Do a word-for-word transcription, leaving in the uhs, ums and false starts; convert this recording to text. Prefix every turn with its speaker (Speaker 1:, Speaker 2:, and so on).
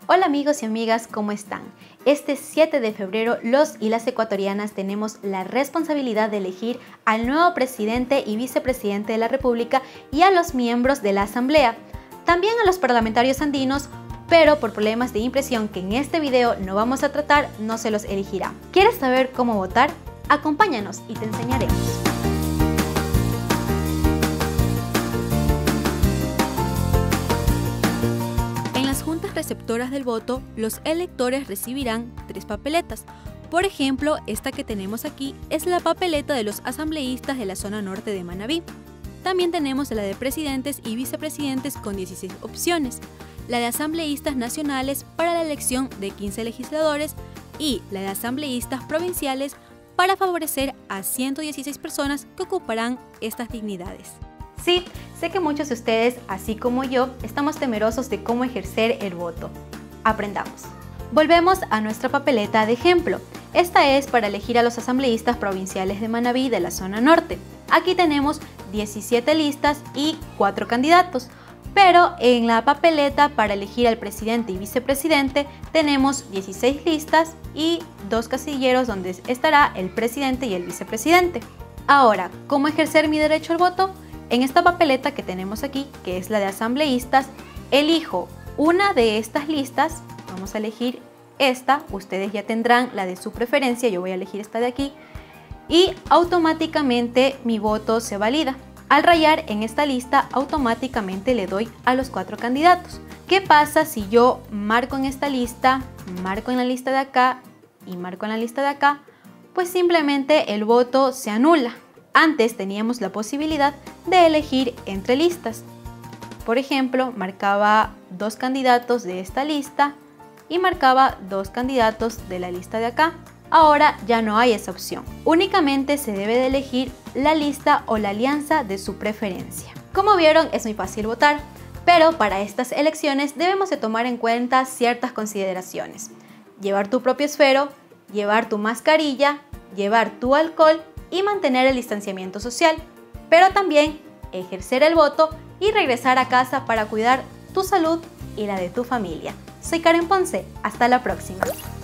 Speaker 1: Hola amigos y amigas, ¿cómo están? Este siete de febrero los y las ecuatorianas tenemos la responsabilidad de elegir al nuevo presidente y vicepresidente de la República y a los miembros de la Asamblea. También a los parlamentarios andinos, pero por problemas de impresión que en este video no vamos a tratar, no se los elegirá. ¿Quieres saber cómo votar? Acompáñanos y te enseñaremos. Juntas receptoras del voto, los electores recibirán tres papeletas. Por ejemplo, esta que tenemos aquí es la papeleta de los asambleístas de la zona norte de Manabí. También tenemos la de presidentes y vicepresidentes con dieciséis opciones, la de asambleístas nacionales para la elección de quince legisladores y la de asambleístas provinciales para favorecer a ciento dieciséis personas que ocuparán estas dignidades. Sí, sé que muchos de ustedes, así como yo, estamos temerosos de cómo ejercer el voto. Aprendamos. Volvemos a nuestra papeleta de ejemplo. Esta es para elegir a los asambleístas provinciales de Manabí de la zona norte. Aquí tenemos diecisiete listas y cuatro candidatos. Pero en la papeleta para elegir al presidente y vicepresidente tenemos dieciséis listas y dos casilleros donde estará el presidente y el vicepresidente. Ahora, ¿cómo ejercer mi derecho al voto? En esta papeleta que tenemos aquí, que es la de asambleístas, elijo una de estas listas. Vamos a elegir esta, ustedes ya tendrán la de su preferencia, yo voy a elegir esta de aquí y automáticamente mi voto se valida. Al rayar en esta lista, automáticamente le doy a los cuatro candidatos. ¿Qué pasa si yo marco en esta lista, marco en la lista de acá y marco en la lista de acá? Pues simplemente el voto se anula. Antes teníamos la posibilidad de elegir entre listas. Por ejemplo, marcaba dos candidatos de esta lista y marcaba dos candidatos de la lista de acá. Ahora ya no hay esa opción. Únicamente se debe de elegir la lista o la alianza de su preferencia. Como vieron, es muy fácil votar, pero para estas elecciones debemos de tomar en cuenta ciertas consideraciones. Llevar tu propio esfero, llevar tu mascarilla, llevar tu alcohol y mantener el distanciamiento social, pero también ejercer el voto y regresar a casa para cuidar tu salud y la de tu familia. Soy Karen Ponce, hasta la próxima.